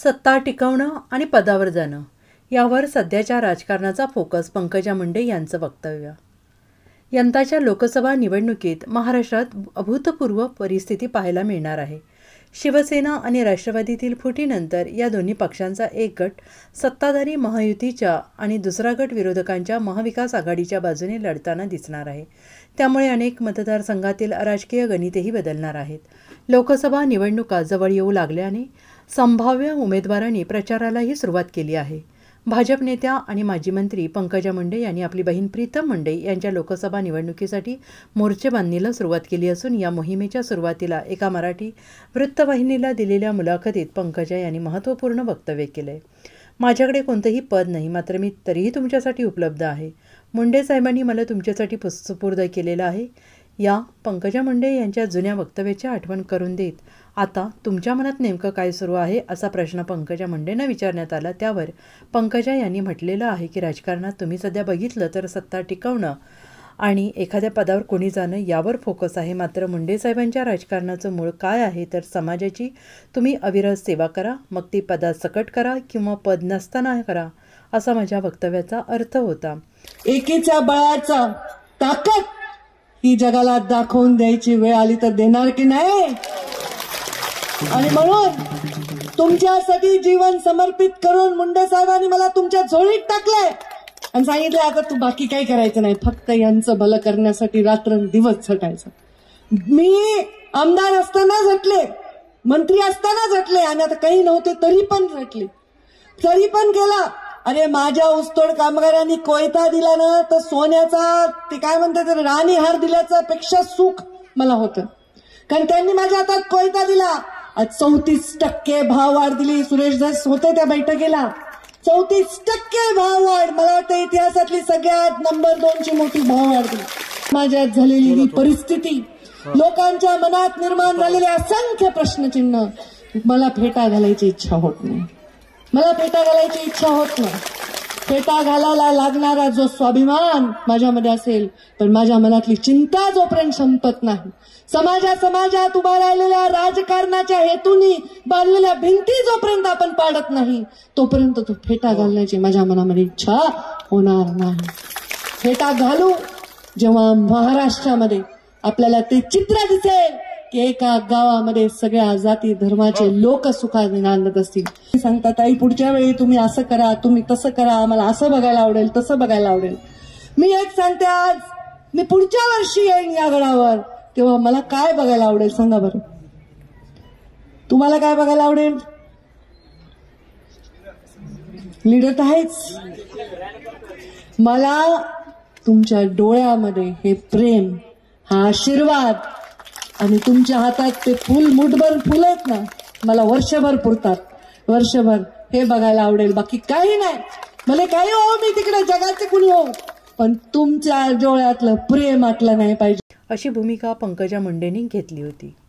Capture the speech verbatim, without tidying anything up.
सत्ता टिकवणं आणि पदावर जाणं यावर सध्याच्या राजकारणाचा फोकस पंकजा मुंडे यांचं वक्तव्य. यंदाच्या लोकसभा निवडणुकीत महाराष्ट्रात अभूतपूर्व परिस्थिती पाहायला मिळणार आहे. शिवसेना आणि राष्ट्रवादीतील फुटीनंतर या दोन्ही पक्षांचा एक गट सत्ताधारी महायुतीच्या आणि दुसरा गट विरोधकांच्या महाविकास आघाडीच्या बाजूने लढताना दिसणार आहे. त्यामुळे अनेक मतदारसंघातील राजकीय गणितेही बदलणार आहेत. लोकसभा निवडणुका जवळ येऊ लागल्याने संभाव्य उमेदवारांनी प्रचारालाही सुरुवात केली आहे. भाजप नेत्या आणि माजी मंत्री पंकजा मुंडे यांनी आपली बहीण प्रीतम मुंडे यांच्या लोकसभा निवडणुकीसाठी मोर्चेबांधणीला सुरुवात केली असून या मोहिमेच्या सुरुवातीला एका मराठी वृत्तवाहिनीला दिलेल्या मुलाखतीत पंकजा यांनी महत्त्वपूर्ण वक्तव्य केले. माझ्याकडे कोणतंही पद नाही, मात्र मी तरीही तुमच्यासाठी उपलब्ध आहे. मुंडे साहेबांनी मला तुमच्यासाठी सुपूर्द केलेलं आहे. या पंकजा मुंडे यांच्या जुन्या वक्तव्याची आठवण करून देत आता तुमच्या मनात नेमकं काय सुरू आहे असा प्रश्न पंकजा मुंडेंना विचारण्यात आला. त्यावर पंकजा यांनी म्हटलेलं आहे की राजकारणात तुम्ही सध्या बघितलं तर सत्ता टिकवणं आणि एखाद्या पदावर कोणी जाणं यावर फोकस आहे. मात्र मुंडे साहेबांच्या राजकारणाचं मूळ काय आहे तर समाजाची तुम्ही अविरत सेवा करा, मग ती पदात सकट करा किंवा पद नसताना करा, असा माझ्या वक्तव्याचा अर्थ होता. एकीच्या बळाचा ताकद ही जगाला दाखवून द्यायची वेळ आली तर देणार की नाही. आणि म्हणून तुमच्यासाठी जीवन समर्पित करून मुंडे साहेबांनी मला तुमच्या झोळीत टाकलंय आणि सांगितलं आता तू बाकी काही करायचं नाही, फक्त यांचं भलं करण्यासाठी रात्र दिवस झटायचं. मी आमदार असताना झटले, मंत्री असताना झटले आणि आता काही नव्हते तरी पण झटले, तरी पण केला. अरे माझ्या ऊसतोड कामगारांनी कोयता दिला ना तर सोन्याचा ते काय म्हणतात राणी हार दिल्याचा पेक्षा सुख मला होतं, कारण त्यांनी माझ्या हातात कोयता दिला. आज चौतीस टक्के भाव वाढ दिली. सुरेश दास होते त्या बैठकीला. चौतीस टक्के भाव वाढ, मला वाटतं इतिहासातली सगळ्यात नंबर दोनची मोठी भाव वाढ दिली. समाजात झालेली ही परिस्थिती, लोकांच्या मनात निर्माण झालेले असंख्य प्रश्नचिन्ह मला फेटा घालायची इच्छा होत नाही. मला फेटा घालायची इच्छा होत नाही. फेटा घालायला लागणारा जो स्वाभिमान माझ्यामध्ये असेल, पण माझ्या मनातली चिंता जोपर्यंत संपत नाही, समाजा समाजात उभा राहिलेल्या राजकारणाच्या हेतूनी बांधलेल्या भिंती जोपर्यंत आपण पाडत नाही, तोपर्यंत तो फेटा घालण्याची माझ्या मनामध्ये इच्छा होणार नाही. फेटा घालू जेव्हा महाराष्ट्रामध्ये आपल्याला ते चित्र दिसेल की एका गावामध्ये सगळ्या जाती धर्माचे लोक सुखाने नांदत असतील. सांगतात आई पुढच्या वेळी तुम्ही असं करा, तुम्ही तसं करा, मला असं बघायला आवडेल, तसं बघायला आवडेल. मी एक सांगते, आज मी पुढच्या वर्षी येईन या गडावर, तेव्हा मला काय बघायला आवडेल सांगा बरं. तुम्हाला काय बघायला आवडेल? लीडर तर आहेच. मला तुमच्या डोळ्यामध्ये हे प्रेम, हा आशीर्वाद आणि तुमच्या हातात ते फुल, मुठभर फुल आहेत ना, मला वर्षभर पुरतात. वर्षभर हे बघायला आवडेल, बाकी काही नाही. मला काही हो, मी तिकडे जगाचे कुणी हो, पण तुमच्या डोळ्यातलं प्रेम आटलं नाही पाहिजे, अशी भूमिका पंकजा मुंडेंनी घेतली होती.